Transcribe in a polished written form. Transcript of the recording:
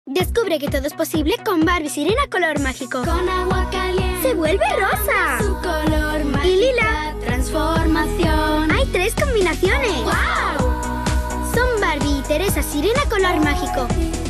Descubre que todo es posible con Barbie Sirena color mágico. Con agua caliente ¡se vuelve rosa! su color mágico. Y lila. Transformación. ¡Hay 3 combinaciones! ¡Guau! Son Barbie y Teresa Sirena color mágico.